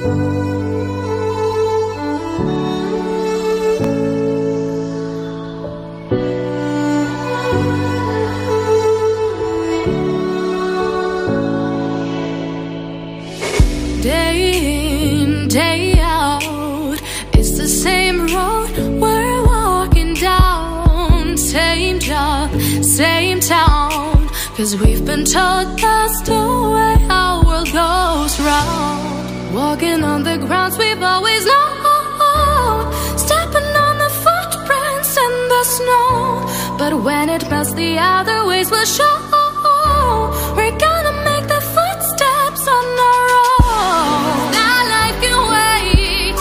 Day in, day out, it's the same road we're walking down. Same job, same town, 'cause we've been told that's the way our world goes round. Walking on the grounds we've always known, stepping on the footprints in the snow. But when it melts, the other ways will show. We're gonna make the footsteps on our own. That life can wait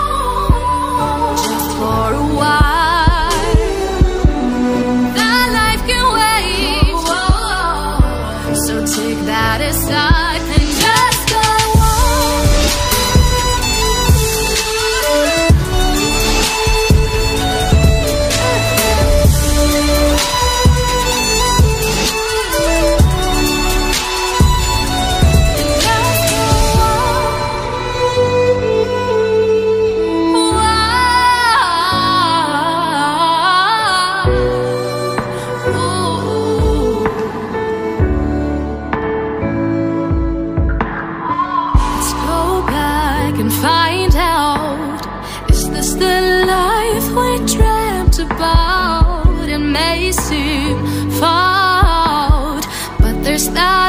just for a while. That life can wait, so take that aside and just go on. Find out, is this the life we dreamt about? It may seem far out, but there's that